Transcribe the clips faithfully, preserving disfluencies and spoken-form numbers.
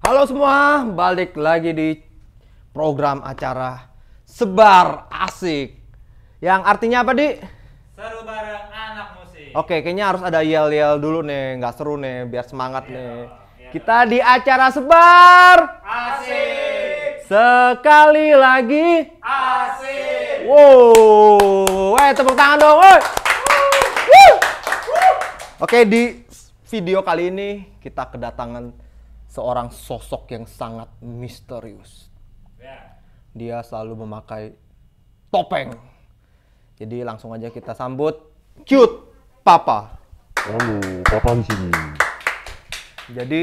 Halo semua, balik lagi di program acara Sebar Asik. Yang artinya apa, Di? Seru bareng anak musik. Oke, kayaknya harus ada yel-yel dulu nih, nggak seru nih, biar semangat Iya, nih. iya. Kita di acara Sebar Asik. sekali lagi. Asik. Wow, eh tepuk tangan dong, woi. Wuh. Oke, di video kali ini kita kedatangan seorang sosok yang sangat misterius. Ya. Dia selalu memakai topeng. Jadi langsung aja kita sambut Cute Papa. Halo, Papa di sini. Jadi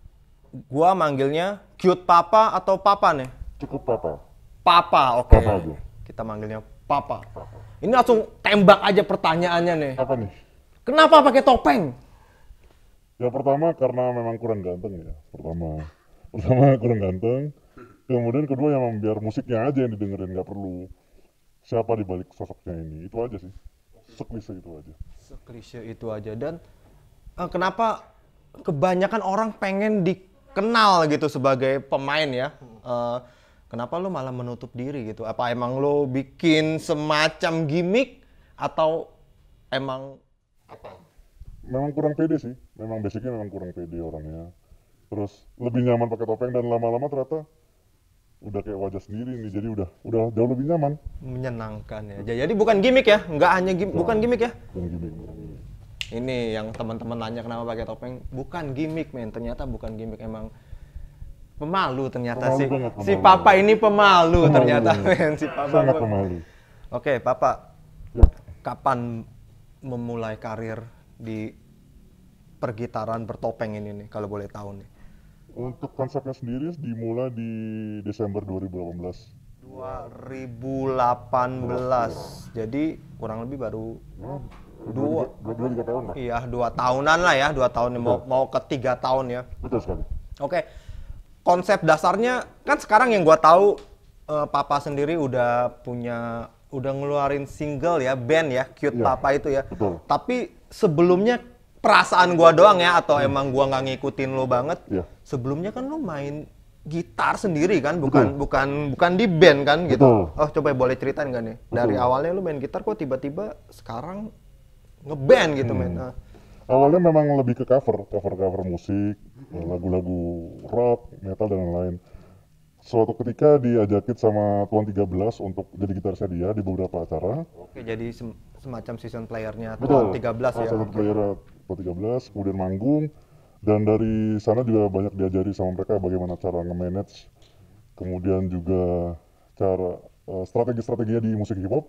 gua manggilnya Cute Papa atau Papa nih? Cukup Papa. Papa, oke. Papa aja. Kita manggilnya Papa. Ini langsung tembak aja pertanyaannya nih. Apa nih? Kenapa pakai topeng? Ya pertama karena memang kurang ganteng ya. Pertama, pertama kurang ganteng. Kemudian kedua ya memang biar musiknya aja yang didengerin, nggak perlu siapa di balik sosoknya ini. Itu aja sih. Seklise itu aja. Seklise itu aja. Dan eh, kenapa kebanyakan orang pengen dikenal gitu sebagai pemain ya? Eh, kenapa lo malah menutup diri gitu? Apa emang lo bikin semacam gimmick atau emang apa? Memang kurang pede sih. Memang basicnya memang kurang pede orangnya. Terus lebih nyaman pakai topeng dan lama-lama ternyata udah kayak wajah sendiri nih. Jadi udah udah jauh lebih nyaman. Menyenangkan ya. Jadi bukan gimmick ya? Nggak hanya gim- bukan gimmick ya? Dan gini. Ini yang teman-teman nanya kenapa pakai topeng, bukan gimmick men, ternyata bukan gimmick, emang pemalu ternyata Pemalu si banget, si pemalu. Papa ini pemalu, Pemalu. ternyata men, si Papa. Sangat pem- pemalu. Oke, Papa, Ya. kapan memulai karir di pergitaran bertopeng ini nih, kalau boleh tahu nih? Untuk konsepnya sendiri dimulai di Desember dua ribu delapan belas. dua ribu delapan belas, jadi kurang lebih baru dua, dua, dua, tiga tahun lah. iya dua tahunan lah ya, dua tahun mau mau ke tiga tahun ya. Betul sekali. Oke, konsep dasarnya kan sekarang yang gua tahu eh, Papa sendiri udah punya, udah ngeluarin single ya, band ya, Cute Iya, Papa itu ya. betul. Tapi sebelumnya perasaan gua doang ya, atau emang gua nggak ngikutin lo banget. Iya. Sebelumnya kan lo main gitar sendiri kan, bukan Betul. bukan bukan di band kan gitu. Betul. Oh coba boleh ceritain nggak nih? Dari Betul. awalnya lo main gitar kok tiba-tiba sekarang ngeband gitu men. Nah, Awalnya memang lebih ke cover, cover-cover musik, lagu-lagu rock, metal dan lain-lain. Suatu ketika diajakin sama Tuan tiga belas untuk jadi gitarisnya dia di beberapa acara. oke, jadi sem- semacam season playernya Betul. Tuan tiga belas ya. Salah satu player Tuan tiga belas, kemudian manggung. Dan dari sana juga banyak diajari sama mereka bagaimana cara nge-manage. Kemudian juga cara eh, strategi-strateginya di musik hip hop.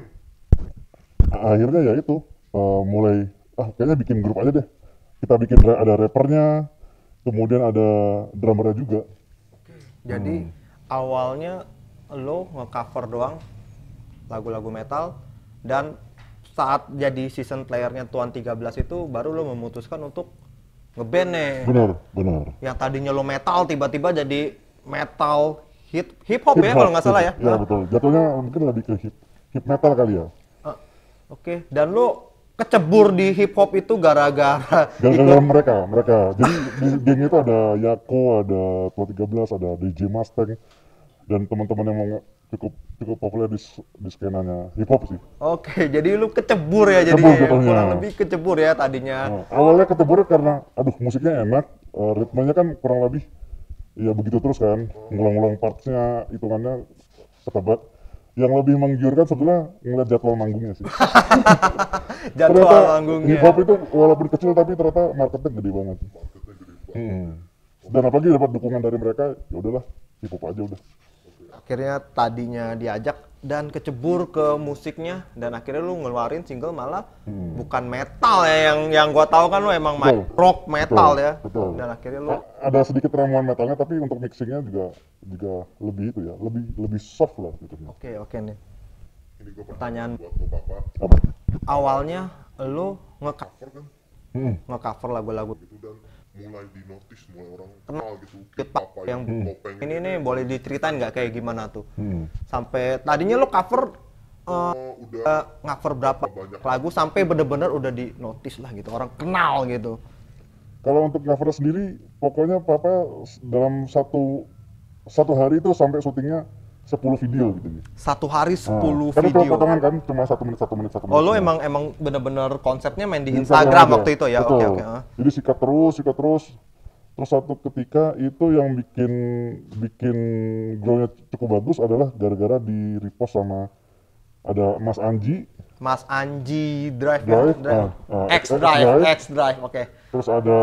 Akhirnya ya itu eh, mulai ah kayaknya bikin grup aja deh. Kita bikin ra- ada rappernya, kemudian ada drummernya juga. Jadi awalnya lo nge-cover doang lagu-lagu metal, dan saat jadi season playernya Tuan tiga belas itu baru lo memutuskan untuk ngeband nih. Benar, benar. Yang tadinya lo metal tiba-tiba jadi metal hip hip hop ya Hip kalau hop, nggak salah ya. hip hop. Ya betul. Jatuhnya mungkin lebih ke hip hip metal kali ya. Ah, oke, dan lo kecebur di hip hop itu gara-gara Gara-gara mereka, mereka. Jadi di geng itu ada Yako, ada Tua tiga belas, ada D J Mustang, dan teman-teman yang mau cukup cukup populer di, s- di skenanya hip hop sih. Oke, jadi lu kecebur ya Kecebur jadinya ya. jatuhnya. Kurang lebih kecebur ya tadinya. Nah, awalnya ketebur karena, aduh musiknya enak, eh, ritmenya kan kurang lebih, ya begitu terus kan, ngulang-ngulang partsnya, hitungannya ketebak. Yang lebih menggiurkan sebetulnya ngeliat jadwal manggungnya sih. Jadwal Ternyata manggungnya. hip hop itu walaupun kecil tapi ternyata marketnya gede banget. Hmm. Dan apalagi dapat dukungan dari mereka, ya udahlah hip hop aja udah. Akhirnya tadinya diajak dan kecebur ke musiknya, dan akhirnya lu ngeluarin single malah Hmm. bukan metal ya, yang yang gua tahu kan lu emang main Betul. rock metal Betul. ya. Betul. Dan akhirnya lu A- Ada sedikit ramuan metalnya tapi untuk mixingnya juga juga lebih itu ya, lebih lebih soft lah gitu. oke oke nih. Pertanyaan Apa? awalnya lu nge-cover Hmm. nge-cover lagu-lagu gitu dan mulai di notice, mulai orang Kenal kenal gitu. Cute Papa Papa yang topeng ini nih boleh diceritain nggak kayak gimana tuh? Hmm. Sampai tadinya lu cover oh, udah uh, cover berapa banyak lagu sampai bener-bener udah di notice lah gitu, orang kenal gitu. Kalau untuk cover sendiri, pokoknya papa s- dalam satu satu hari itu sampai syutingnya sepuluh video gitu. Satu hari Nah, sepuluh kan itu video. potongan kan cuma satu menit satu menit satu menit. Oh, lo Nah, emang emang bener-bener konsepnya main di di Instagram aja. waktu itu ya? Oke, Betul. oke. ah. Jadi sikat terus, sikat terus. Terus satu ketika itu yang bikin bikin grow-nya cukup bagus adalah gara-gara di repost sama ada Mas Anji, Mas Anji Drive, Drive, ya? Drive. ah, ah, X X Drive, Drive. X Drive, oke. terus ada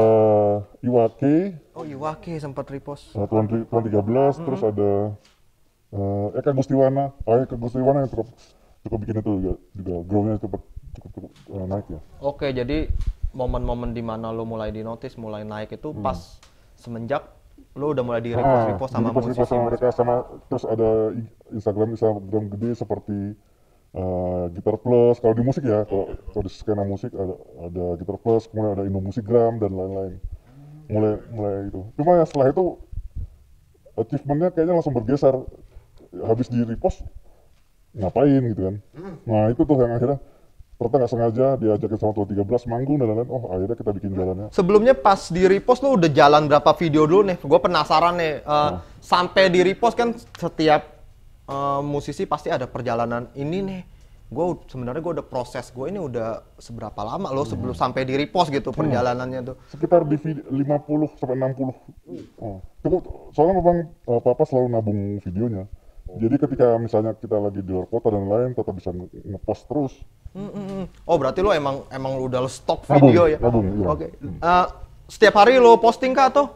Iwake, Oh, Iwake sempat repost. uh, Tuan, Tri- Tuan tiga belas, terus ada uh, Eka Gustiwana, oh Eka Gustiwana yang cukup cukup bikin itu juga, juga grow-nya cukup cukup, cukup uh, naik ya. Oke, jadi momen-momen di mana lo mulai di notice, mulai naik itu pas semenjak lo udah mulai di repost Ah, repost sama di repost- repost sama musisi. mereka sama terus ada i- Instagram Instagram gede seperti uh, Gitar Plus kalau di musik ya kalau kalau di skena musik ada ada Gitar Plus kemudian ada Indo Musikgram dan lain-lain mulai mulai itu cuma ya setelah itu achievementnya kayaknya langsung bergeser habis di repost ngapain gitu kan nah itu tuh yang akhirnya ternyata nggak sengaja diajakin sama Tuan tiga belas manggung dan lain-lain oh akhirnya kita bikin jalannya. Sebelumnya pas di repost lo udah jalan berapa video dulu nih? Gue penasaran nih. eh, Sampai di repost kan setiap eh, musisi pasti ada perjalanan ini nih. Gue sebenarnya gue udah proses gue ini udah seberapa lama lo sebelum sampai di repost gitu perjalanannya tuh. Sekitar di vid- lima puluh sampai enam puluh. Oh. Cukup, soalnya memang uh, papa selalu nabung videonya. Jadi ketika misalnya kita lagi di luar kota dan lain tetap bisa nge- ngepost terus. Mm, mm, mm. Oh berarti lo emang emang lo udah stok Nabung, video ya? nabung, iya. Oke. Eh, setiap hari lo posting kah atau?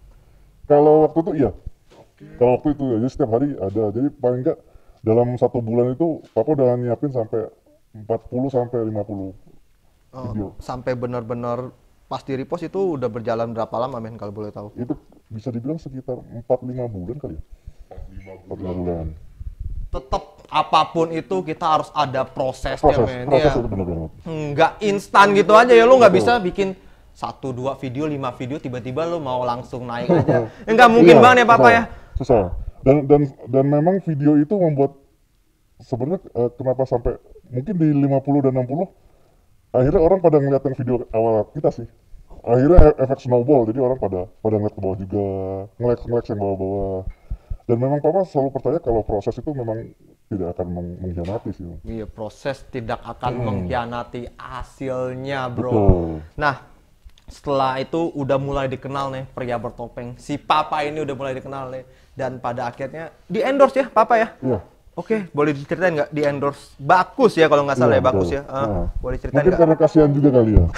Kalau waktu itu iya. Kalau waktu itu ya, jadi setiap hari ada. Jadi paling enggak dalam satu bulan itu papa udah nyiapin sampai empat puluh sampai lima puluh eh, video. sampai benar-benar pas di repost itu udah berjalan berapa lama men kalau boleh tahu? Itu bisa dibilang sekitar empat lima bulan kali ya. empat lima bulan. Tetap apapun itu kita harus ada prosesnya Proses, men. proses Ya. itu benar banget. Nggak instan gitu aja ya, lo nggak Betul. bisa bikin satu dua video, lima video tiba-tiba lo mau langsung naik aja. Nggak mungkin Iya, banget ya papa susah, ya. Susah. Dan dan dan memang video itu membuat sebenarnya eh, kenapa sampai mungkin di lima puluh dan enam puluh akhirnya orang pada ngeliat yang video awal kita sih. Akhirnya e- efek snowball jadi orang pada pada ngeliat ke bawah juga, ngeliat ngeliat yang bawah-bawah. Dan memang papa selalu percaya kalau proses itu memang tidak akan meng- mengkhianati sih. Iya, proses tidak akan mengkhianati hasilnya, bro. Betul. Nah, setelah itu udah mulai dikenal nih pria bertopeng. Si papa ini udah mulai dikenal nih. Dan pada akhirnya di endorse ya, papa ya? Iya. Oke, boleh diceritain nggak di endorse? Bagus ya kalau nggak salah Iya, ya, bagus betul. ya. Ah, Nah, boleh ceritain mungkin nggak? karena kasihan juga kali ya.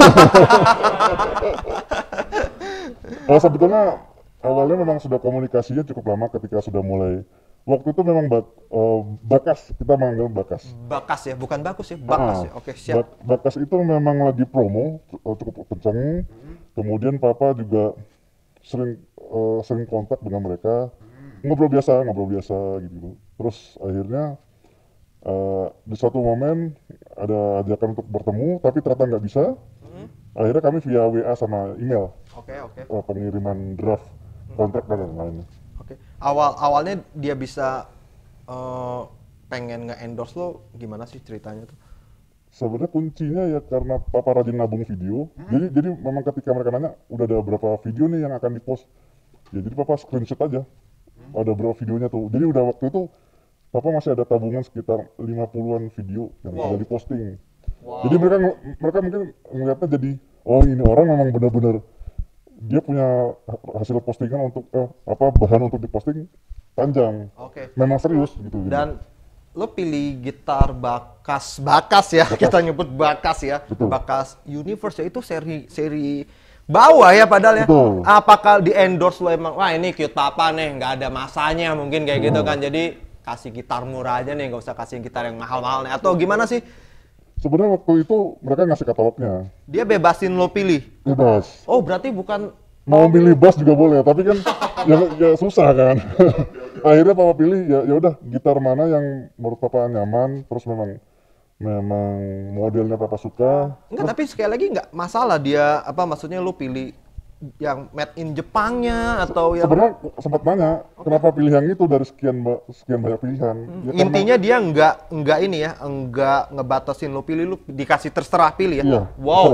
Oh, sebetulnya awalnya memang sudah komunikasinya cukup lama ketika sudah mulai waktu itu memang bak, eh, Bakas kita manggil Bakas. Bakas ya, bukan bagus ya, bakas Ah, ya. Oke, siap. Bak- Bakas itu memang lagi promo eh, cukup kencang. Kemudian papa juga sering eh, sering kontak dengan mereka ngobrol biasa ngobrol biasa gitu. Terus akhirnya eh, di suatu momen ada ajakan untuk bertemu tapi ternyata nggak bisa. Akhirnya kami via W A sama email Oke, oke. eh, pengiriman draft kontrak dan lain-lain. Oke. Awal awalnya dia bisa eh, pengen nge-endorse lo gimana sih ceritanya tuh? Sebenarnya kuncinya ya karena papa rajin nabung video. Jadi jadi memang ketika mereka nanya udah ada berapa video nih yang akan dipost. Ya jadi papa screenshot aja. Ada berapa videonya tuh. Jadi udah waktu itu papa masih ada tabungan sekitar lima puluhan video yang Wow. udah diposting. Jadi mereka ng- mereka mungkin ngeliatnya jadi oh ini orang memang benar-benar dia punya ha- hasil postingan untuk eh, apa bahan untuk diposting panjang. Oke. Memang serius gitu. Dan lo pilih gitar Bakas, Bakas ya, kita nyebut Bakas ya, Betul. Bakas Universe ya, itu seri seri bawah ya padahal ya. Betul. Apakah di endorse lo emang, wah ini cute papa nih, nggak ada masanya mungkin kayak gitu kan, jadi kasih gitar murah aja nih, nggak usah kasih gitar yang mahal-mahal nih, atau gimana sih? Sebenarnya waktu itu mereka ngasih katalognya. Dia bebasin lo pilih. Bebas. Oh berarti bukan Mau milih bass juga boleh, tapi kan ya, ya susah kan. Akhirnya papa pilih ya ya udah gitar mana yang menurut papa nyaman, terus memang memang modelnya papa suka. enggak, tapi sekali lagi nggak masalah dia apa maksudnya lo pilih yang made in Jepangnya atau yang Sebenarnya sempat nanya kenapa pilih yang itu dari sekian ba- sekian banyak pilihan. Ya, karena- intinya dia nggak nggak ini ya nggak ngebatasin lo pilih lo dikasih terserah pilih ya. Iya, Wow. terserah.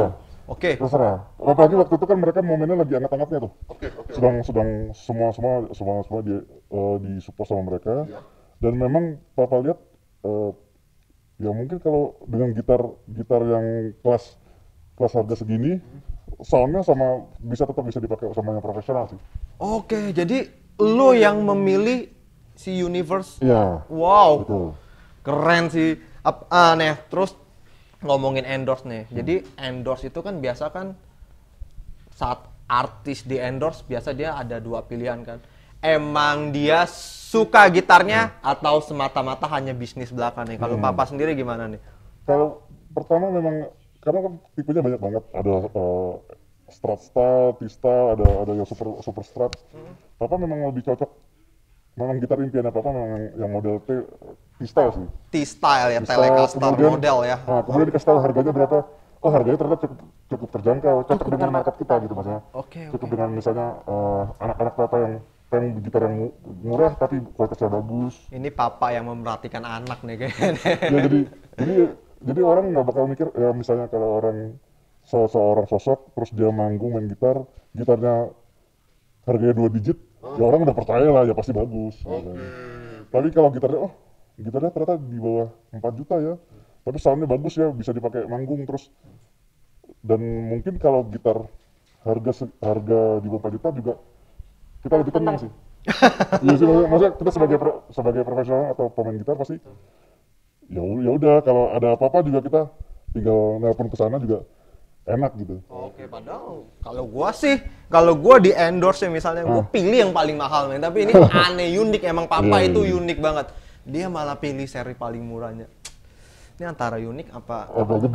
Oke. Terserah. Apalagi waktu itu kan mereka momennya lagi angkat-angkatnya tuh. Oke, oke. Sedang sedang semua semua semua semua di eh, di support sama mereka. Iya. Dan memang papa lihat eh, ya mungkin kalau dengan gitar gitar yang kelas kelas harga segini, soundnya sama bisa tetap bisa dipakai sama yang profesional sih. Oke, jadi lu yang memilih si Universe. Iya. Wow. Betul. Keren sih. Ap, ah, nih, terus ngomongin endorse nih. Jadi endorse itu kan biasa kan saat artis di endorse biasa dia ada dua pilihan kan. Emang dia suka gitarnya atau semata-mata hanya bisnis belaka nih. Kalau papa sendiri gimana nih? Kalau pertama memang karena kan tipenya banyak banget, ada eh, strat style, T-style, ada ada yang super super strat. Papa memang lebih cocok, memang gitar impiannya papa memang yang, yang model T T-style sih. T-style ya, T-style, Telecaster kemudian- model ya. Nah, kemudian dikasih tahu harganya berapa. Oh, harganya ternyata cukup cukup terjangkau, cocok dengan market kita gitu maksudnya. Oke, Cukup oke. dengan misalnya eh, anak-anak papa yang pengen gitar yang mu- murah tapi kualitasnya bagus. Ini papa yang memerhatikan anak nih kayaknya. Ya jadi jadi jadi orang nggak bakal mikir ya misalnya kalau orang se- seorang sosok terus dia manggung main gitar, gitarnya harganya dua digit, ya orang udah percaya lah ya pasti bagus. gitu. Tapi kalau gitarnya oh gitarnya ternyata di bawah empat juta ya, tapi soundnya bagus ya bisa dipakai manggung terus. Dan mungkin kalau gitar harga se- harga di bawah empat juta juga kita lebih tenang sih. Iya sih maksudnya, maksudnya kita sebagai pro- sebagai profesional atau pemain gitar pasti ya u- ya udah kalau ada apa-apa juga kita tinggal nelpon ke sana juga enak gitu. Oke, padahal kalau gua sih, kalau gua di endorse misalnya, gua pilih yang paling mahal men. Tapi ini aneh, unik emang papa Iya, itu iya. unik banget. Dia malah pilih seri paling murahnya. Ini antara unik apa? Apa gitu.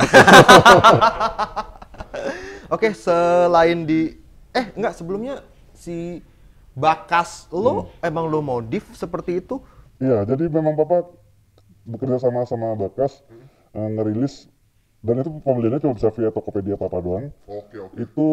Oke, selain di eh enggak sebelumnya si Bakas lo emang lo modif seperti itu? Iya, jadi memang papa bekerja sama sama Bakas eh, ngerilis dan itu pembeliannya cuma bisa via Tokopedia papa doang. Oke, oke. Itu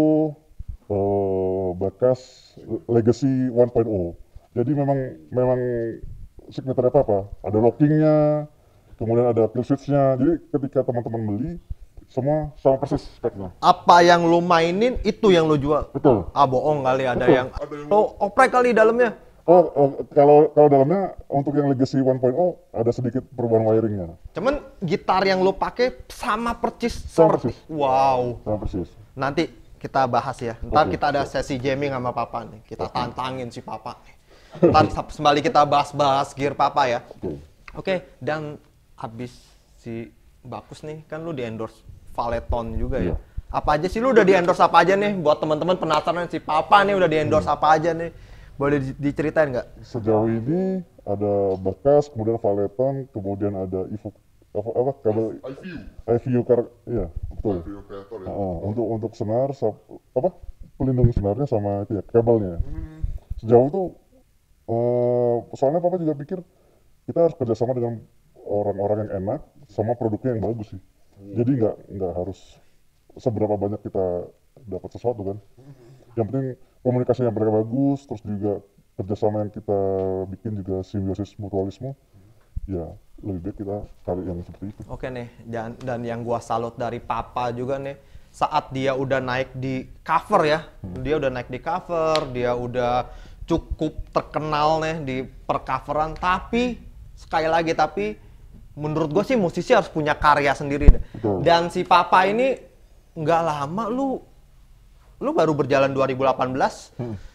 eh, Bakas Legacy satu titik nol. Jadi memang memang signature papa, ada lockingnya, kemudian ada kill switch-nya. Jadi ketika teman-teman beli semua sama persis speknya. Apa yang lo mainin itu yang lo jual? Betul. Ah bohong kali ada Betul. yang Ada yang- lo oprek kali dalamnya. Oh, oh, kalau kalau dalamnya untuk yang Legacy satu titik nol ada sedikit perubahan wiringnya. Cuman gitar yang lo pakai sama persis Sama seperti. persis. Wow. Sama persis. Nanti kita bahas ya. Ntar Oke. kita ada sesi jamming sama papa nih. Kita tantangin si papa nih. Ntar sab- sembali kita bahas-bahas gear papa ya. Oke. Oke, dan habis si Bakus nih, kan lu di endorse Valeton juga ya. Iya. Apa aja sih lu udah di endorse apa aja nih? Buat teman-teman penasaran si papa nih udah di endorse apa aja nih? Boleh di- diceritain nggak? Sejauh ini ada Bakas, kemudian Valeton, kemudian ada Evo apa, apa kabel I V U. I V U kar, iya betul. I V U kreator ya. Ah, untuk untuk senar, sap- apa pelindung senarnya sama itu ya kabelnya. Sejauh itu, eh, soalnya papa juga pikir kita harus kerjasama dengan orang-orang yang enak sama produknya yang bagus sih. Jadi nggak nggak harus seberapa banyak kita dapat sesuatu kan. Yang penting komunikasi yang mereka bagus, terus juga kerjasama yang kita bikin juga simbiosis mutualisme. Ya lebih baik kita cari yang seperti itu. Oke nih, dan, dan yang gua salut dari papa juga nih, saat dia udah naik di cover ya, dia udah naik di cover, dia udah cukup terkenal nih di percoveran, tapi sekali lagi tapi menurut gua sih musisi harus punya karya sendiri deh. Betul. Dan si papa ini nggak lama lu lu baru berjalan dua ribu delapan belas,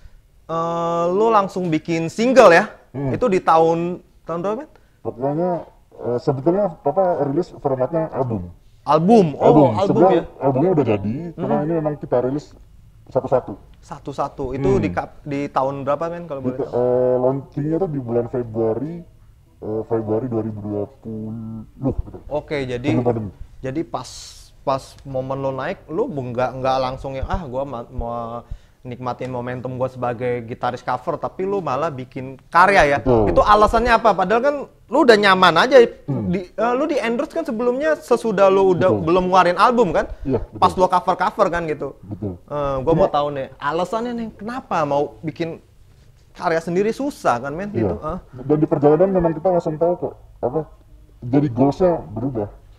eh, lu langsung bikin single ya, itu di tahun tahun berapa? Men? Pokoknya eh, sebetulnya papa rilis formatnya album. Album, oh album, Sebenarnya ya. albumnya udah jadi, cuma ini memang kita rilis satu-satu. Satu-satu. Itu di kap- di tahun berapa men kalau boleh Itu, tahu? eh, launchingnya tuh di bulan Februari, eh, Februari dua ribu dua puluh gitu. Oke, jadi Sebelum pandemi. jadi pas pas momen lo naik, lo nggak nggak langsung yang ah gua ma- mau nikmatin momentum gua sebagai gitaris cover, tapi lo malah bikin karya ya. Betul. Itu alasannya apa? Padahal kan lo udah nyaman aja di eh, lo di endorse kan sebelumnya sesudah lo udah Betul. belum ngeluarin album kan? Iya, betul. Pas lo cover-cover kan gitu. Betul. Eh, gua mau tahu nih alasannya nih kenapa mau bikin karya sendiri susah kan men Iya. gitu. eh. Dan di perjalanan memang kita langsung tahu kok apa jadi goalsnya berubah.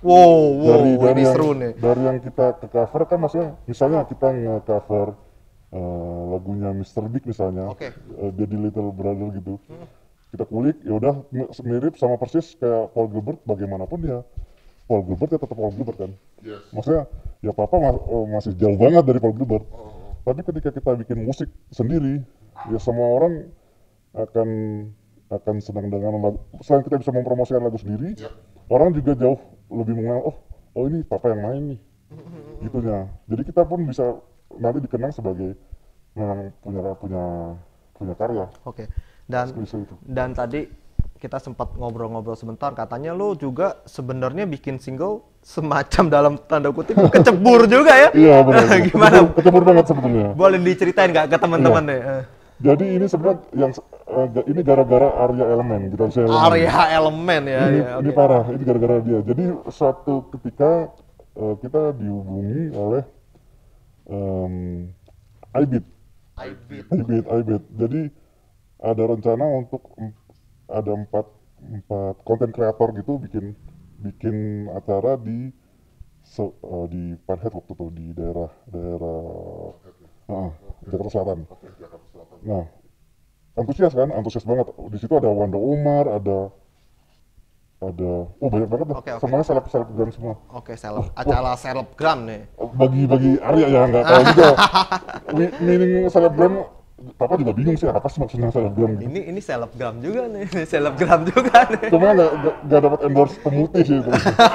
Wow, wow, dari dari ini yang, seru nih. dari yang kita ke cover kan maksudnya misalnya kita nge-cover uh, lagunya mister Big misalnya, Oke. uh, Daddy Little Brother gitu. Hmm. Kita kulik, ya udah mirip sama persis kayak Paul Gilbert, bagaimanapun dia Paul Gilbert ya tetap Paul Gilbert kan. Yes. Maksudnya ya Papa ma uh, masih jauh banget dari Paul Gilbert. Oh. Tapi ketika kita bikin musik sendiri, ya semua orang akan akan senang dengan lagu. Selain kita bisa mempromosikan lagu sendiri, Yep. orang juga jauh lebih mengenal, oh, oh ini Papa yang main nih, gitunya. Jadi kita pun bisa nanti dikenang sebagai memang punya punya punya karya. Oke. Dan Bisa itu. dan tadi kita sempat ngobrol-ngobrol sebentar, katanya lo juga sebenarnya bikin single semacam dalam tanda kutip kecebur juga ya? Iya benar. Gimana? Kecebur, kecebur banget sebetulnya. Boleh diceritain nggak ke teman-teman Iya. deh? Eh. Jadi ini sebenarnya yang uh, ini gara-gara Arya Elemen, gitu saya. Area elemen ya. Ini, ya, ini oke. parah, ini gara-gara dia. Jadi suatu ketika uh, kita dihubungi oleh um, iBeat. iBeat. iBeat, iBeat. Jadi ada rencana untuk em- ada empat empat konten kreator gitu bikin bikin acara di se- uh, di Parkhead waktu itu di daerah daerah uh, Jakarta Selatan. Oke, Jakarta Selatan. Nah, antusias kan, antusias banget. Di situ ada Wanda Umar, ada ada oh banyak banget lah. Oke, oke. Semuanya seleb selebgram semua. Oke, seleb, acara selebgram nih. Bagi bagi Arya ya nggak tahu juga. Mi- Meaning selebgram, Papa juga bingung sih apa sih maksudnya selebgram gitu. Ini ini selebgram juga nih, selebgram juga nih. Cuma nggak nggak- nggak dapat endorse pemutih sih itu.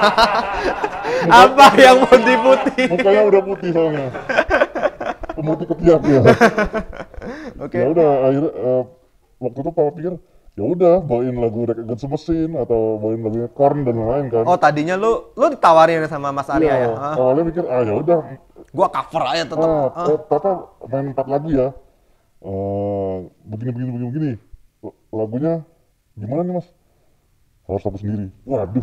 Apa yang mau diputih? Mukanya udah putih soalnya. Pemutih ketiak ya. Oke. Ya udah akhirnya eh, waktu itu Papa pikir ya udah bawain lagu Rage Against the Machine atau bawain lagunya Korn dan lain-lain kan. Oh, tadinya lu lu ditawarin sama Mas Arya Iya, ya? Ah, awalnya mikir ah ya udah gua cover aja tetap. ah, Ah. eh, Papa main empat lagu ya. Eh, begini begini begini begini. L- Lagunya gimana nih Mas? Harus aku sendiri. Waduh.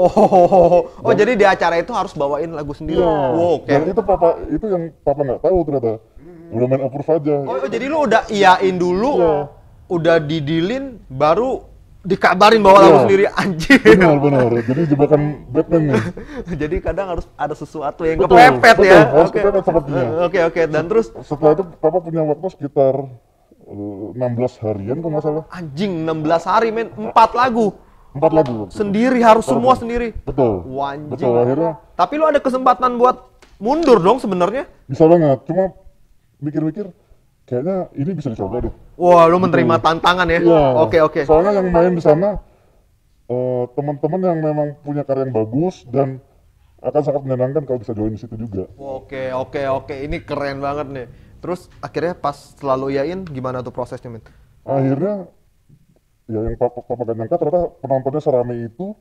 Oh, oh jadi di acara itu harus bawain lagu sendiri. Iya. Wow, oke. Dan itu Papa itu yang Papa nggak tahu ternyata. Udah main approve aja. Oh, oh, jadi lu udah iyain dulu, Iya. udah didilin, baru dikabarin bawa lagu Iya. sendiri, anjir. Benar benar. Jadi jebakan Batman nih. Jadi kadang harus ada sesuatu yang Betul, kepepet betul, ya. harus Oke. kepepet sepertinya. Eh, Oke, oke. Dan terus Setelah itu Papa punya waktu sekitar eh, enam belas harian kalau nggak salah. anjing enam belas hari men, empat lagu. Empat lagu. Sendiri harus semua sendiri. Betul. Wah, anjing. Betul akhirnya Tapi lu ada kesempatan buat mundur dong sebenarnya. bisa banget. Cuma mikir-mikir kayaknya ini bisa dicoba deh. Wah, lu menerima tantangan ya. Iya. Oke, oke. Soalnya yang main di sana eh, teman-teman yang memang punya karya yang bagus dan akan sangat menyenangkan kalau bisa join di situ juga. Oke, oke, oke. Ini keren banget nih. Terus akhirnya pas selalu yain gimana tuh prosesnya, men? Akhirnya ya yang papa, papa gak nyangka ternyata penontonnya serame itu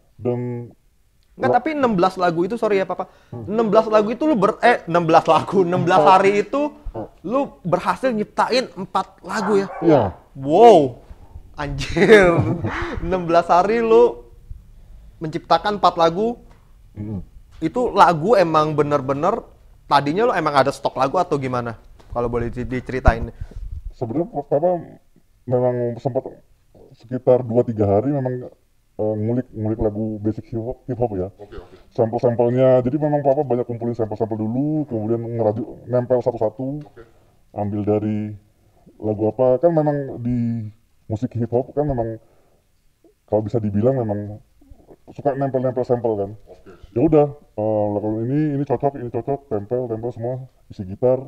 dan Enggak, tapi enam belas lagu itu, sorry ya Papa. enam belas lagu itu lu ber eh enam belas lagu, enam belas hari itu lu berhasil nyiptain empat lagu ya. ya Wow. Anjir. enam belas hari lu menciptakan empat lagu. mm, Itu lagu emang bener-bener tadinya lu emang ada stok lagu atau gimana? Kalau boleh di- diceritain. sebenarnya papa memang sempat sekitar dua tiga hari memang eh, ngulik ngulik lagu basic hip hop, hip hop ya. Oke, oke. Sampel-sampelnya. Jadi memang papa banyak kumpulin sampel-sampel dulu, kemudian ngeraju nempel satu-satu. Oke. Ambil dari lagu apa kan memang di musik hip hop kan memang kalau bisa dibilang memang suka nempel-nempel sampel kan. Oke. Ya udah eh, lagu ini ini cocok, ini cocok, tempel, tempel semua, isi gitar.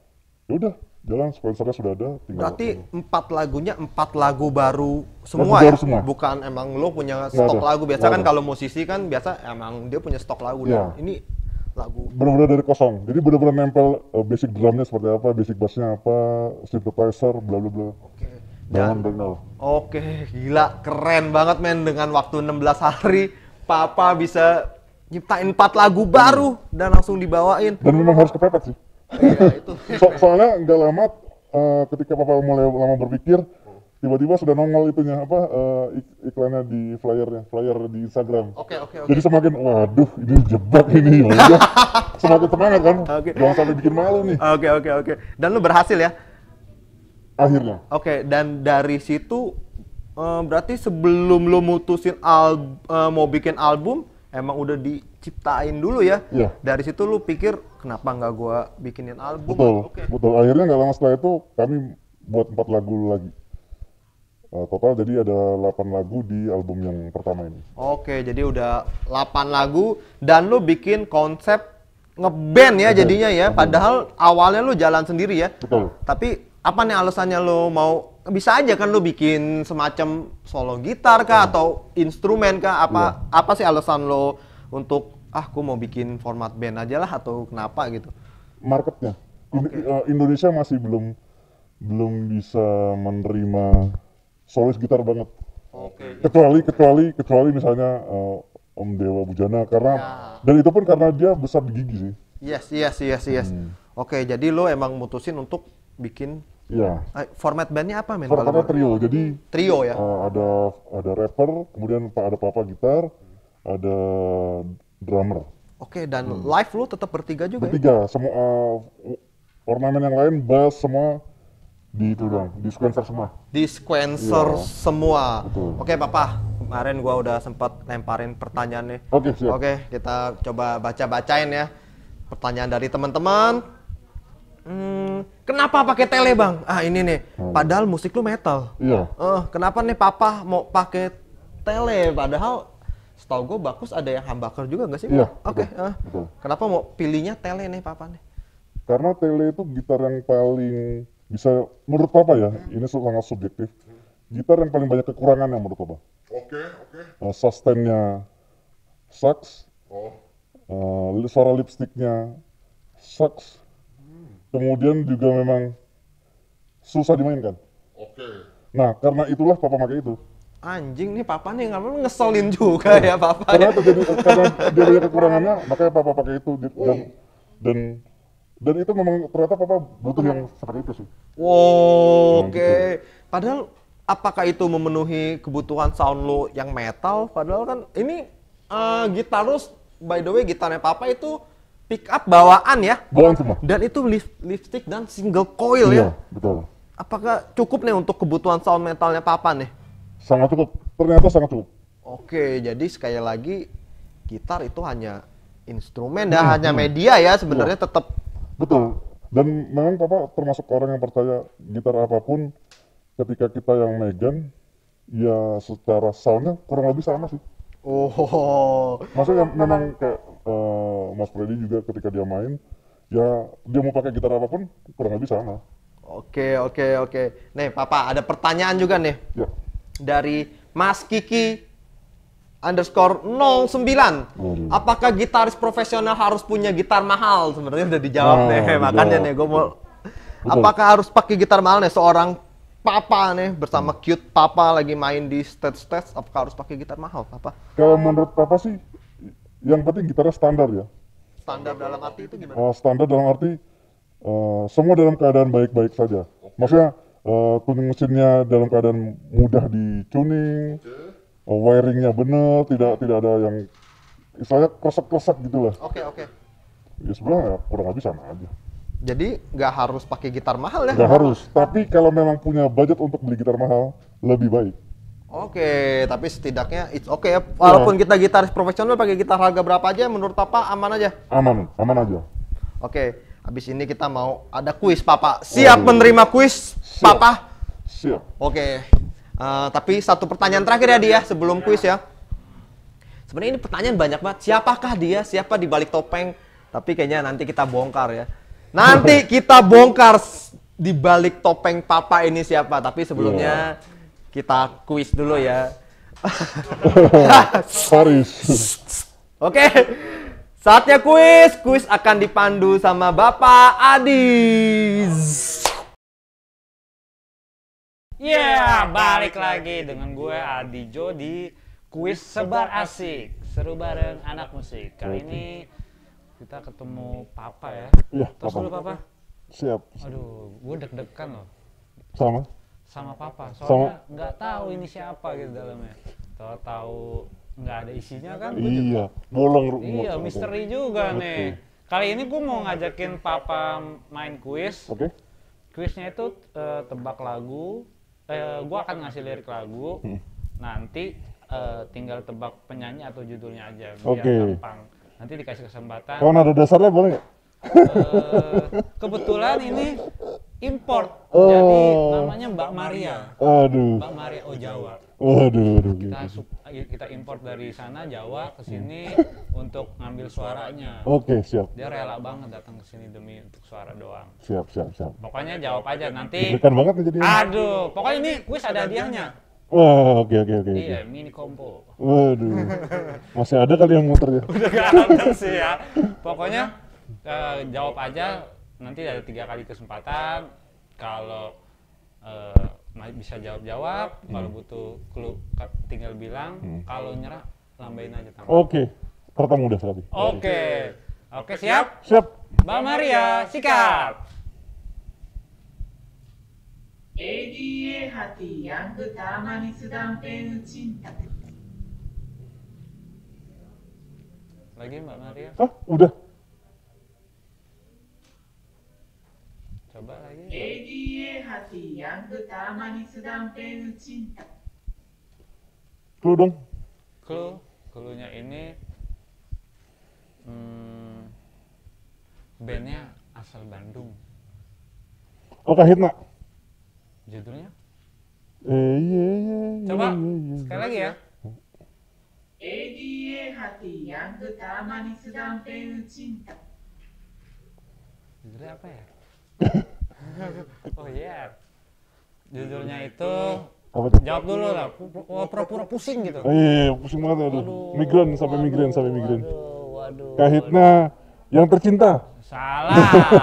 Ya udah, jalan sequencernya sudah ada. Tinggal Berarti empat lagunya empat lagu baru semua Lagu ya? baru semua. Bukan emang lo punya Nggak stok ada, lagu. Biasa nggak kan ada. kalau musisi kan biasa emang dia punya stok lagu. Iya. Nah, ini lagu. benar-benar dari kosong. Jadi benar-benar nempel eh, basic drumnya seperti apa, basic bassnya apa, synthesizer, bla bla bla. Oke. Bangun Dan dari nol. oke, gila keren banget men, dengan waktu enam belas hari Papa bisa nyiptain empat lagu baru dan langsung dibawain. Dan memang harus kepepet sih. Iya, itu. So- soalnya nggak lama eh, ketika papa mulai lama berpikir, tiba-tiba sudah nongol itunya apa eh, ik- iklannya di flyernya, flyer di Instagram. Oke, oke, oke. Jadi semakin waduh ini jebak ini ya udah. Semakin semangat kan. Oke. Jangan sampai bikin malu nih. Oke, oke, oke. Dan lu berhasil ya? Akhirnya. Oke, dan dari situ eh, berarti sebelum lo mutusin al- eh, mau bikin album, emang udah diciptain dulu ya. Iya. Dari situ lu pikir kenapa nggak gua bikinin album? Betul, Oke. betul. Akhirnya nggak lama setelah itu kami buat empat lagu lagi. Uh, total jadi ada delapan lagu di album yang pertama ini. Oke, jadi udah delapan lagu dan lu bikin konsep ngeband ya jadinya ya. Padahal awalnya lu jalan sendiri ya. Betul. Tapi apa nih alasannya lu mau, bisa aja kan lu bikin semacam solo gitar kah atau instrumen kah? Apa apa sih alasan lu untuk ah aku mau bikin format band aja lah atau kenapa gitu? Marketnya, Ind- uh, Indonesia masih belum belum bisa menerima solis gitar banget. Oke. Kecuali kecuali kecuali misalnya uh, Om Dewa Bujana karena dan itu pun karena dia besar di gigi sih. Yes, yes, yes, yes. Oke, jadi lu emang mutusin untuk bikin Iya. eh, format bandnya apa men? Formatnya Kalau- trio, jadi Trio ya? uh, ada ada rapper, kemudian pa- ada papa gitar, ada drummer. Oke, dan live lu tetap bertiga juga ya? Bertiga, semua uh, ornamen yang lain, bass semua di itu doang, di sequencer semua. Di sequencer Iya. semua. Betul. Oke, Papa. Kemarin gua udah sempat lemparin pertanyaan nih. Oke, siap. Oke, kita coba baca-bacain ya. Pertanyaan dari teman-teman. Hmm, kenapa pakai tele, Bang? Ah, ini nih. Padahal musik lu metal. Iya. Eh, kenapa nih Papa mau pakai tele? Padahal setahu gue bagus ada yang humbucker juga nggak sih? Iya, Oke. betul, eh. betul. Kenapa mau pilihnya tele nih Papa nih? Karena tele itu gitar yang paling bisa, menurut papa ya, ini sangat subjektif. Gitar yang paling banyak kekurangannya menurut papa. Oke, oke. Uh, sustain-nya sucks, Oh, uh, suara lipsticknya sucks, kemudian juga memang susah dimainkan. oke. Nah, karena itulah papa pakai itu. Anjing nih Papa nih nggak ngeselin juga ya Papa. Karena terjadi, karena dia banyak kekurangannya, makanya papa pakai itu. Dan, dan dan itu memang ternyata papa butuh yang seperti itu sih. Wow, oke. gitu. Padahal apakah itu memenuhi kebutuhan sound lo yang metal? Padahal kan ini eh, gitarus, by the way gitarnya Papa itu pick up bawaan ya. Bawaan semua. Dan itu lift, lipstick dan single coil ya. Iya, betul. Apakah cukup nih untuk kebutuhan sound metalnya Papa nih? Sangat cukup. Ternyata sangat cukup. Oke, jadi sekali lagi gitar itu hanya instrumen dan hanya media ya sebenarnya tetap. Betul. Dan memang papa termasuk orang yang percaya gitar apapun ketika kita yang megang, ya secara soundnya kurang lebih sama sih. Oh, Maksudnya memang kayak eh, Mas Freddy juga ketika dia main, ya dia mau pakai gitar apapun kurang lebih sama. oke oke oke. Nih Papa ada pertanyaan juga nih Ya. dari Mas Kiki underscore nol sembilan. Waduh. Apakah gitaris profesional harus punya gitar mahal? Sebenarnya udah dijawab Nah, nih, makanya dijawab. nih gue mau. Betul. Apakah harus pakai gitar mahal nih seorang Papa nih bersama cute Papa lagi main di stage-stage? Apakah harus pakai gitar mahal, Papa? Kalau menurut papa sih, yang penting gitarnya standar ya. Standar dalam arti itu gimana? Eh, standar dalam arti eh, semua dalam keadaan baik-baik saja. Maksudnya eh, tuning mesinnya dalam keadaan mudah di tuning, eh, wiringnya bener, tidak tidak ada yang istilahnya kresek-kresek gitu lah. Oke oke. Ya sebenarnya kurang lebih sama aja. Jadi nggak harus pakai gitar mahal ya? Nggak harus. Tapi kalau memang punya budget untuk beli gitar mahal, lebih baik. Oke, tapi setidaknya it's oke ya. Walaupun kita gitaris profesional pakai gitar harga berapa aja, menurut Papa aman aja. Aman, aman aja. Oke, habis ini kita mau ada kuis Papa. Siap menerima kuis Siap. Papa? Siap. Oke. Eh, tapi satu pertanyaan terakhir ya dia sebelum kuis ya. Sebenarnya ini pertanyaan banyak banget. Siapakah dia? Siapa di balik topeng? Tapi kayaknya nanti kita bongkar ya. Nanti kita bongkar s- di balik topeng Papa ini siapa. Tapi sebelumnya kita kuis dulu ya. Paris. Oke. Saatnya kuis. Kuis akan dipandu sama Bapak Adis. Ya, balik lagi dengan gue Adijo di kuis sebar asik. Seru bareng anak musik. Kali ini kita ketemu Papa ya. Iya, Terus Papa. dulu Papa. Siap. Aduh, gue deg-degan loh Sama. sama Papa. Sama. Soalnya nggak tahu ini siapa gitu dalamnya. Kalau tahu nggak ada isinya kan. gua juga- Iya. Bolong. Iya, misteri juga nih. Kali ini gue mau ngajakin Papa main kuis. Oke. Kuisnya itu eh, tebak lagu. Eh, gue akan ngasih lirik lagu. Nanti eh, tinggal tebak penyanyi atau judulnya aja biar Oke. gampang. Nanti dikasih kesempatan. Kalau nada dasarnya boleh nggak? Eh, kebetulan ini import, Oh. jadi namanya Mbak Maria. Aduh, Mbak Maria oh Jawa. waduh, aduh. Kita sup- kita import dari sana Jawa ke sini untuk ngambil suaranya. Oke, siap, Dia rela banget datang ke sini demi untuk suara doang. siap, siap, siap. Pokoknya jawab aja nanti. Deg-degan banget nih jadinya. Aduh, pokoknya ini kuis ada hadiahnya. Wah, oke, oke, oke. oke. Iya, mini combo. Waduh, masih ada kali yang muter ya? Udah gak ada sih ya. Pokoknya eh, jawab aja. Nanti ada tiga kali kesempatan. Kalau eh, ma- bisa jawab-jawab, kalau butuh clue ka- tinggal bilang. Kalau nyerah lambain aja tangan. Oke, kartu mudah sekali. Oke, oke siap. Siap. Mbak Maria, sikat. エーディーエー ハティヤングターマニスダンペンウチンタ Lagi Mbak Maria, Ah, udah. coba lagi. エーディーエー ハティヤングターマニスダンペンウチンタ Clue dong. Clue, cluenya ini hmm, bandnya asal Bandung. Oh, Kahitna. Judulnya? Eh, iya, iya, iya, Coba iya, iya. sekali lagi ya. エーディーエー ハティヤングターマニスダンペンウチンタ Judulnya apa ya? Oh iya. Judulnya itu Apa tuh? jawab dulu lah. Pu- Pura-pura pusing gitu. Oh, iya, iya, pusing banget ya, aduh. Waduh, Migran sampai waduh, migran sampai migran. Waduh, waduh. Kahitna yang tercinta. Salah.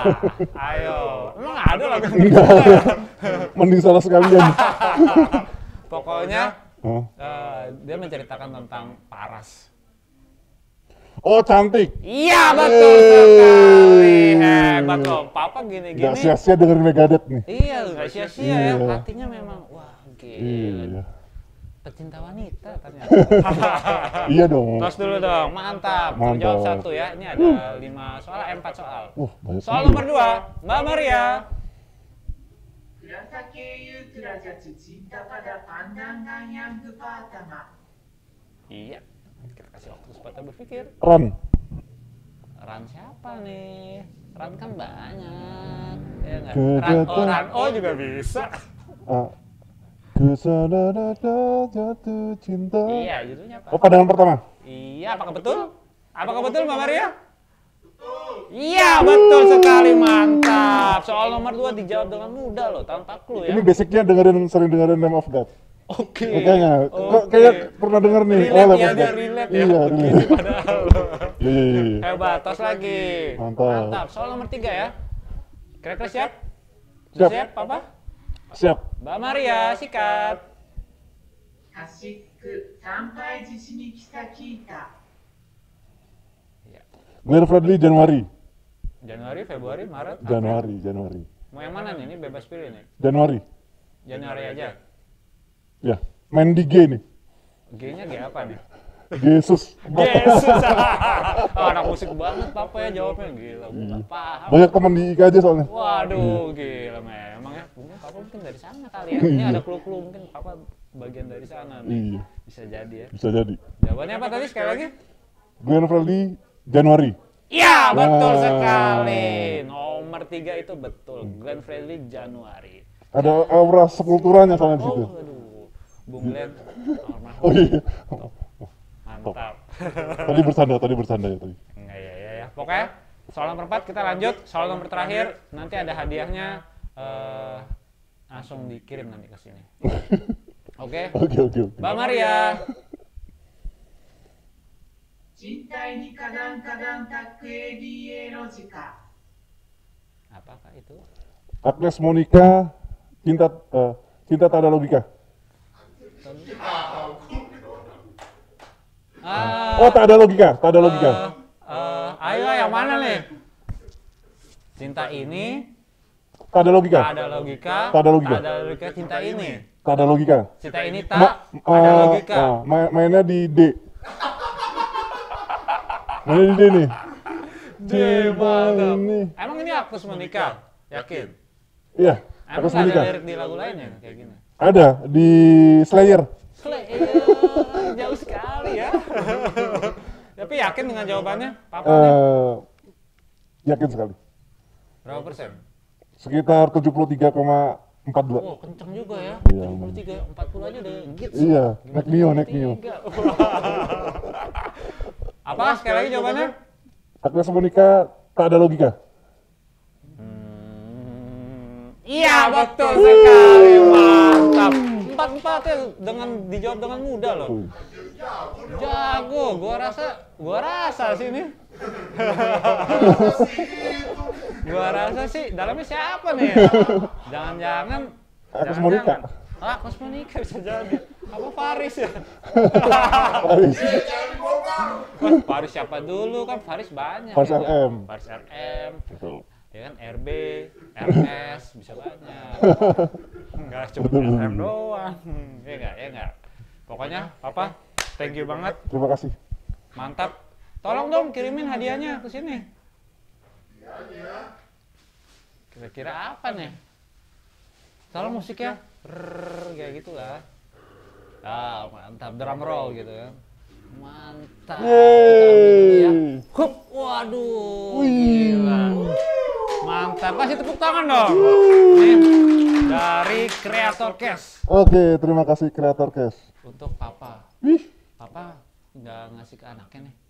Ayo. Emang ada lagu yang Enggak. Mending salah sekalian. Pokoknya Hah? eh, dia menceritakan tentang Paras. Oh, cantik. Iya betul sekali. Hebat loh. Papa Gak gini-gini. sia-sia dengerin Megadeth nih. Iya, nggak sia-sia ya. Iya. Hatinya memang wah gila. Iya. Pecinta wanita ternyata. Iya dong. Tos dulu dong, mantap. Mantap. Jawab satu ya. Ini ada lima soal, eh, empat soal. Wah, banyak Soal sekali. nomor dua, Mbak Maria. クラサケユートラジャチチンタパダパンダンガンヤングパータマ Iya. Kita kasih waktu kesempatan berpikir. Ran. Ran siapa nih? Ran kan banyak. Ya nggak? Ke- Ran ke- O, Ran O juga bisa. Ah. Kesana nada jatuh cinta. Iya, judulnya apa? Oh, pandangan pertama. Iya, apakah betul? Apakah betul Mbak Maria? Iya, betul sekali, mantap. Soal nomor dua dijawab dengan mudah loh, tanpa clue ya. Ini basicnya dengerin sering dengerin Name of God. Oke. Eh, kayaknya, kok Oke. kayak pernah denger nih. Relate Name ya, of dia God. relate ya. Iya, Begini relate. padahal. Iya, iya, iya. Hebat, tos lagi. Mantap. Soal nomor tiga ya. Kira-kira siap? Siap. Siap, Papa? Siap. Mbak Maria, sikat. ハシック参拝地しに来た聞いた Iya. Glenn Fredly Januari. Januari, Februari, Maret, April. Januari, Januari. Mau yang mana nih? Ini bebas pilih nih. Januari. Januari aja. Ya, main di G nih. G-nya G apa nih? Yesus. Yesus. Oh, anak musik banget Papa ya jawabnya. Gila, gue nggak paham. Banyak teman di I K J soalnya. Waduh, gila memang ya. Mungkin Papa mungkin dari sana kali ya. Ini ada clue-clue mungkin Papa bagian dari sana nih. Iya, Bisa jadi ya. bisa jadi. Jawabannya apa tadi sekali lagi? Glenn Fredly Januari. Iya, betul Wah. sekali. Nomor tiga itu betul. Glenn Fredly Januari. Ada aura sekulturanya soalnya di situ. Oh, aduh. Bung Glenn. almarhum. Oh iya. Mantap. Tadi bersanda, tadi bersanda ya tadi. Enggak ya, ya, ya. Pokoknya soal nomor empat kita lanjut. Soal nomor terakhir nanti ada hadiahnya eh, langsung dikirim nanti ke sini. Oke. Oke, oke, oke. Mbak Maria. 人体にカダンカダンタック エーディーエー ロジカ Apakah itu? Agnes Monica, cinta eh, cinta tak ada logika. Ah, Oh, tak ada logika, tak ada logika. eh, eh, ayo yang mana nih? Cinta ini Tak ada logika. tak ada logika. Tak ada logika. Tak ada logika cinta ini. Tak ada logika. Cinta ini tak Ma- ada eh, logika. eh, ma- mainnya di D. Mainnya di D nih. Gimana? ini. Emang ini Agnes Monica? Yakin? Iya, Emang Agnes nggak ada Monica. lirik di lagu lainnya kayak gini? Ada di Slayer. Slayer, jauh sekali ya. Tapi yakin dengan jawabannya, Papa? Eh, yakin sekali. Berapa persen? Sekitar tujuh puluh tiga koma empat dua. Oh, kenceng juga ya. Iya. tujuh puluh tiga, empat puluh aja udah gits. Iya, naik Mio, naik Mio. Apa sekali lagi jawabannya? Agnes Monica tak ada logika. Hmm, iya betul sekali, mantap. Empat empatnya dengan dijawab dengan mudah loh. Wih. Jago, gua rasa, gua rasa sih ini. Gua rasa sih dalamnya siapa nih? Jangan-jangan. Agnes jangan-jangan. Monica. Ah, Agnes Monica bisa jadi. Apa Faris ya? Paris. Wah, Faris siapa dulu kan? Faris banyak. Faris ya. R M. Faris R M. Betul. Ya kan R B, R S bisa banyak. Enggak cuma R M doang. Hmm, ya enggak, ya enggak. Pokoknya Papa, thank you banget. Terima kasih. Mantap. Tolong dong kirimin hadiahnya ke sini. Kira-kira apa nih? Tolong musiknya. Rrrr, kayak gitulah. Ah, mantap. Drum roll gitu kan. Mantap. Kita ambil dulu ya. Hup, waduh. Gila. Mantap. Kasih tepuk tangan dong. Nih, dari Creator Cash. Oke, terima kasih Creator Cash. Untuk Papa. Wih. Papa nggak ngasih ke anaknya nih.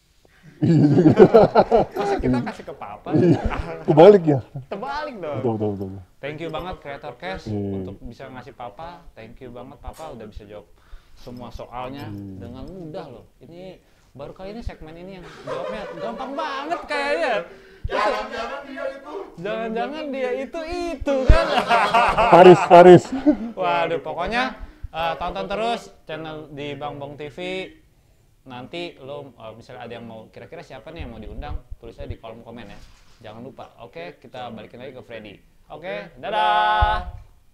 Masa kita kasih ke Papa? Kebalik ya? Terbalik dong. Betul, betul, betul. Thank you banget Creator Cash Hmm. untuk bisa ngasih Papa. Thank you banget Papa udah bisa jawab semua soalnya dengan mudah loh. Ini baru kali ini segmen ini yang jawabnya gampang banget kayaknya. Jangan-jangan dia itu. Jangan-jangan dia itu itu kan. Paris, Paris. Waduh, pokoknya eh, tonton terus channel di Bang Bong T V. Nanti lo eh, misalnya ada yang mau kira-kira siapa nih yang mau diundang, tulis aja di kolom komen ya. Jangan lupa. Oke, kita balikin lagi ke Freddy. Oke, dadah.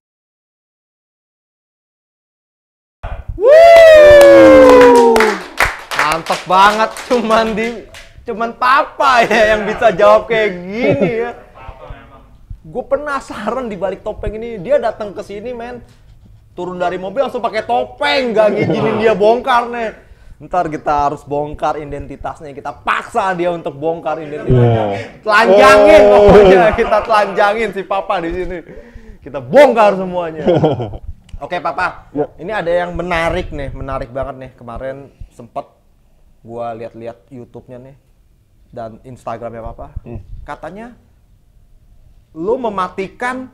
Mantap banget, cuman di cuman Papa ya yang bisa jawab kayak gini ya. Gue penasaran di balik topeng ini, dia datang ke sini men, turun dari mobil langsung pakai topeng, gak ngizinin dia bongkar nih. Ntar kita harus bongkar identitasnya, kita paksa dia untuk bongkar identitasnya. Yeah. Telanjangin Oh. pokoknya, kita telanjangin si Papa di sini. Kita bongkar semuanya. Oke Papa, Ya. ini ada yang menarik nih, menarik banget nih. Kemarin sempet gua lihat-lihat YouTube-nya nih dan Instagramnya Papa. Hmm. Katanya lu mematikan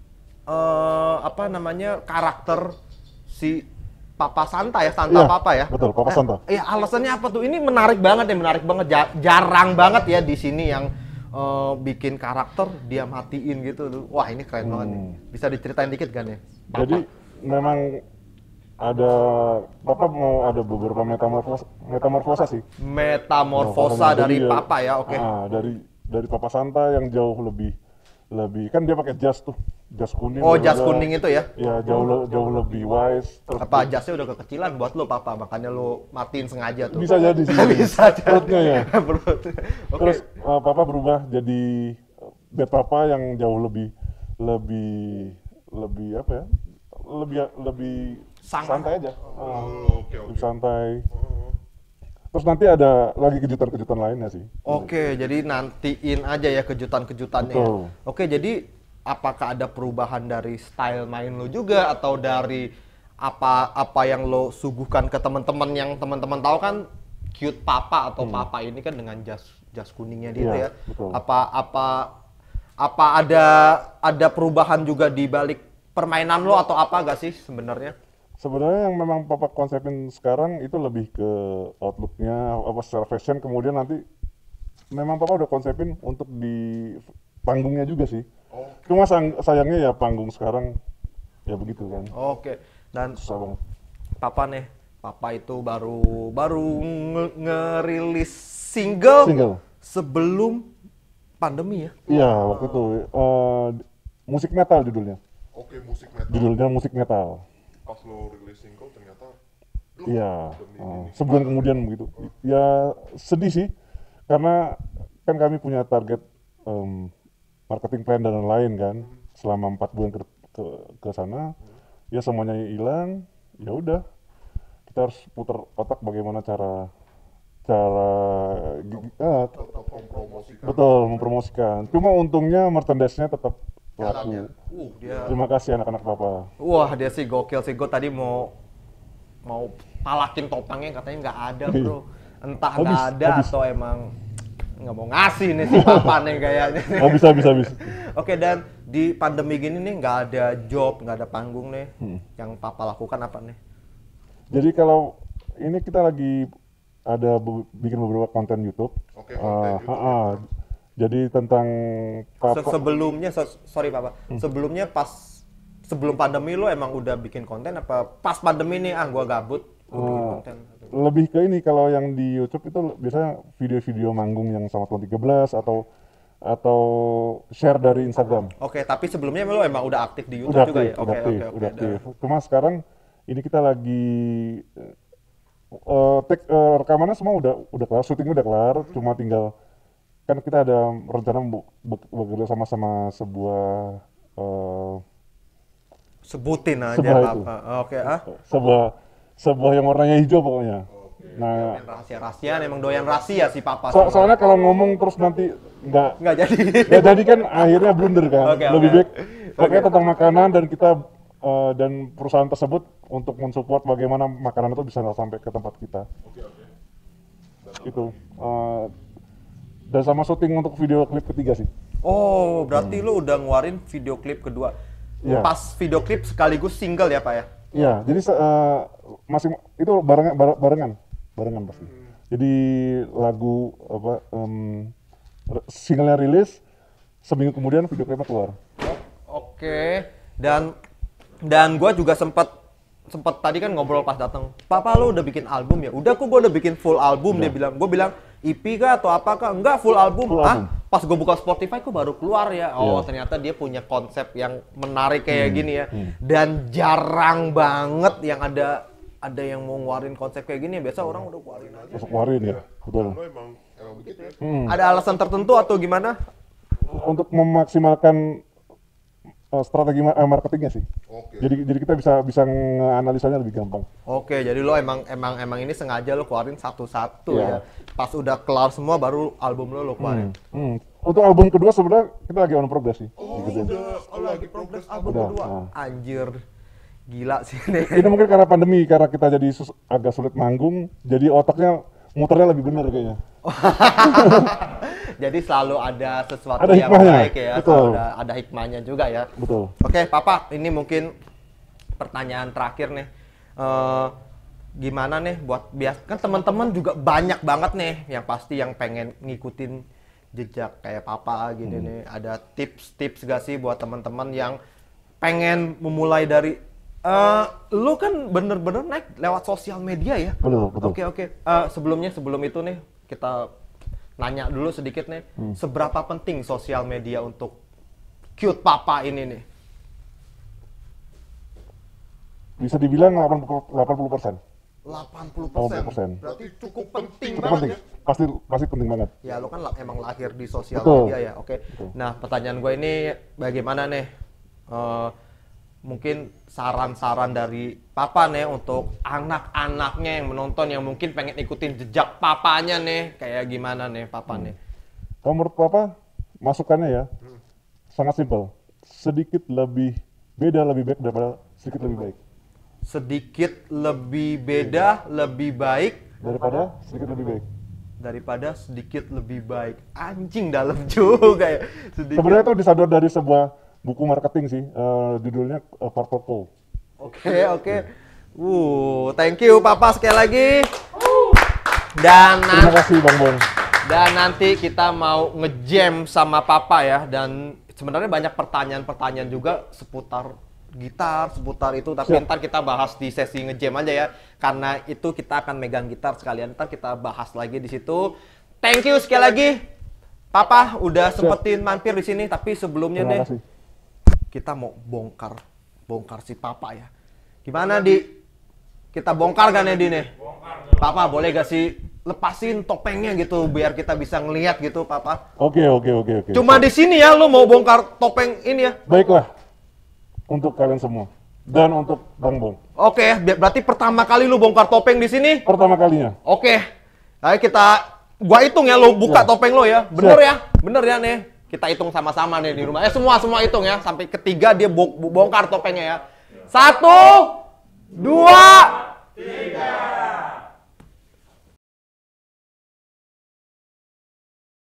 eh, apa namanya karakter si Papa Santa ya, Santa Iya, Papa ya. betul, Papa Eh, Santa. Iya, alasannya apa tuh? Ini menarik banget ya, menarik banget. Ja- jarang banget ya di sini yang eh, bikin karakter dia matiin gitu tuh. Wah, ini keren banget nih. Bisa diceritain dikit kan ya? Papa? Jadi memang ada Papa mau ada beberapa metamorfosa, metamorfosa sih. Metamorfosa Jadi dari ya- Papa ya, oke. Ah, dari dari Papa Santa yang jauh lebih lebih kan dia pakai jas tuh, jas kuning. Oh, dia jas udah- kuning itu ya? Ya jauh le- jauh lebih wise. Terus Apa jasnya udah kekecilan buat lo Papa, makanya lo matiin sengaja tuh. bisa jadi sih. Bisa jadi. Perutnya ya. Perut. Oke. Terus uh, Papa berubah jadi uh, bad Papa yang jauh lebih lebih lebih apa ya? Lebih lebih Sang- santai aja. Ah, Oh, oke, oke. lebih santai. Terus nanti ada lagi kejutan-kejutan lainnya sih. Oke, jadi nantiin aja ya kejutan-kejutannya. ya. Betul. Oke, jadi apakah ada perubahan dari style main lo juga atau dari apa apa yang lo suguhkan ke teman-teman yang teman-teman tahu kan cute Papa atau Papa ini kan dengan jas jas kuningnya gitu Hmm. Iya, ya. betul. Apa apa apa ada ada perubahan juga di balik permainan lo atau apa gak sih sebenarnya? Sebenarnya yang memang Papa konsepin sekarang itu lebih ke outlook-nya apa secara fashion, kemudian nanti memang Papa udah konsepin untuk di panggungnya juga sih. Cuma sang- sayangnya ya panggung sekarang ya begitu kan. Oke. Dan Susah banget. Papa nih, Papa itu baru baru nge- ngerilis single, Single. sebelum pandemi ya. Iya, waktu itu eh, musik metal judulnya. Oke, musik metal. Judulnya musik metal. Pas lo rilis single ternyata duh, Iya, demi eh, ini. sebulan kemudian begitu. Ya sedih sih, karena kan kami punya target em, marketing plan dan lain-lain kan. Selama empat bulan ke, ke, ke sana, ya semuanya hilang. Ya udah, kita harus putar otak bagaimana cara cara gi- ah, Tetap mempromosikan. betul mempromosikan. Cuma untungnya merchandise-nya tetap laku. Uh, dia Terima kasih anak-anak Papa. Wah, dia sih gokil sih. Gue tadi mau mau palakin topangnya katanya nggak ada, bro. Entah nggak Habis, ada habis. atau emang nggak mau ngasih nih si papa nih kayaknya. Oh bisa bisa bisa. Oke, dan di pandemi gini nih nggak ada job, nggak ada panggung nih. Hmm. Yang papa lakukan apa nih? Jadi kalau ini kita lagi ada be- bikin beberapa konten YouTube. Oke, Ah, konten YouTube. ah, ah. Jadi tentang Se- Papa. sebelumnya, so- sorry papa, Hmm. sebelumnya pas sebelum pandemi lo emang udah bikin konten apa pas pandemi nih ah gua gabut gua bikin Ah, konten. lebih ke ini kalau yang di YouTube itu biasanya video-video manggung yang sama tahun tiga belas atau atau share dari Instagram. Oke, tapi sebelumnya lo emang udah aktif di YouTube Udah juga aktif, ya? udah Oke, aktif, oke, oke. udah dah. aktif. Cuma sekarang ini kita lagi eh take eh, rekamannya semua udah udah kelar, syutingnya udah kelar, cuma tinggal kan kita ada rencana bu- be- bekerja sama sama sebuah eh, Sebutin aja Sebuah itu. papa. Oke, ah. sebuah sebuah yang warnanya hijau pokoknya. Nah, Rahasia-rahasiaan emang doyan rahasia si papa. so- soalnya kalau ngomong terus nanti nggak Nggak jadi. nggak jadi kan akhirnya blunder kan. Oke, Lebih oke. baik pokoknya tentang makanan dan kita eh, dan perusahaan tersebut untuk mensupport bagaimana makanan itu bisa sampai ke tempat kita. Itu eh, dan sama syuting untuk video klip ketiga sih. Oh, berarti lu udah ngeluarin video klip kedua. Iya. Pas video klip sekaligus single ya, Pak ya? Iya, jadi se- eh, masing itu barengan bare- barengan, barengan pasti. Jadi lagu apa em, re- singlenya rilis, seminggu kemudian video klipnya keluar. Oke. Dan dan gua juga sempat sempat tadi kan ngobrol pas datang. Papa lu udah bikin album ya? Udah kok gua udah bikin full album dia bilang. Gua bilang E P kah atau apa kah? Enggak, full album. Full ah, album. pas gua buka Spotify kok baru keluar ya. Oh, Iya. ternyata dia punya konsep yang menarik kayak Hmm, gini ya. Dan jarang banget yang ada ada yang mau ngeluarin konsep kayak gini. Biasa orang udah keluarin aja. Terus keluarin ya, betul. Lo emang emang begitu ya. Hmm. Ada alasan tertentu atau gimana? Untuk memaksimalkan eh, strategi ma- eh, marketingnya sih. Oke. Jadi jadi kita bisa bisa nganalisanya lebih gampang. Oke, jadi lo emang emang emang ini sengaja lo keluarin satu-satu Iya. ya. Pas udah kelar semua baru album lo lo keluarin. Hmm. Untuk album kedua sebenarnya kita lagi on progress sih. Oh, Gitu. udah oh, lagi progres Album Udah, kedua. nah. Anjir. Gila sih ini. Ini mungkin karena pandemi, karena kita jadi sus- agak sulit manggung, jadi otaknya muternya lebih benar kayaknya. Jadi selalu ada sesuatu Ada yang hikmahnya, baik ya. betul. Selalu ada ada hikmahnya juga ya. Betul. Oke, Papa, ini mungkin pertanyaan terakhir nih. Eh, gimana nih buat bias kan teman-teman juga banyak banget nih yang pasti yang pengen ngikutin jejak kayak Papa gini Hmm. nih. Ada tips-tips gak sih buat teman-teman yang pengen memulai dari eh lu kan bener-bener naik lewat sosial media ya? Betul, betul. Oke, oke. Eh, sebelumnya sebelum itu nih kita nanya dulu sedikit nih, Hmm. seberapa penting sosial media untuk cute Papa ini nih? Bisa dibilang delapan puluh persen. delapan puluh delapan puluh persen. Berarti cukup penting Cukup banget penting. ya? Pasti pasti penting banget. Ya lo kan la- emang lahir di sosial Betul. media ya, oke. Nah pertanyaan gue ini bagaimana nih? Eh, mungkin saran-saran dari Papa nih untuk anak-anaknya yang menonton yang mungkin pengen ikutin jejak papanya nih, kayak gimana nih Papa nih? Kalau menurut Papa, masukannya ya sangat simpel. Sedikit lebih beda lebih baik daripada sedikit lebih baik. Sedikit lebih beda, lebih baik Daripada sedikit lebih baik. daripada sedikit lebih baik. Anjing dalam juga ya. Sedikit. Sebenarnya itu disadar dari sebuah buku marketing sih, eh, judulnya uh, Purple Call. Oke, oke. Uh, thank you Papa sekali lagi. Dan Terima nanti, kasih Bang Bon. dan nanti kita mau ngejam sama Papa ya. Dan sebenarnya banyak pertanyaan-pertanyaan juga seputar gitar, seputar itu. Tapi Siap. ntar kita bahas di sesi ngejam aja ya. Karena itu kita akan megang gitar sekalian. Ntar kita bahas lagi di situ. Thank you sekali lagi. Papa udah sempetin mampir di sini. Tapi sebelumnya Terima deh, kasih. kita mau bongkar bongkar si Papa ya. Gimana Di? Kita bongkar gak nih Di nih? Papa boleh gak sih lepasin topengnya gitu biar kita bisa ngelihat gitu Papa. Oke oke oke oke. Cuma di sini ya lu mau bongkar topeng ini ya. Baiklah untuk kalian semua. dan untuk Bang Bong. Oke, bi- berarti pertama kali lu bongkar topeng di sini. Pertama kalinya. Oke. Ayo kita gua hitung ya, lu buka Ya. topeng lo ya. Bener Siap. ya? Bener ya nih. Kita hitung sama-sama nih di rumah. Eh semua semua hitung ya, sampai ketiga dia bo- bongkar topengnya ya. Satu, dua, tiga.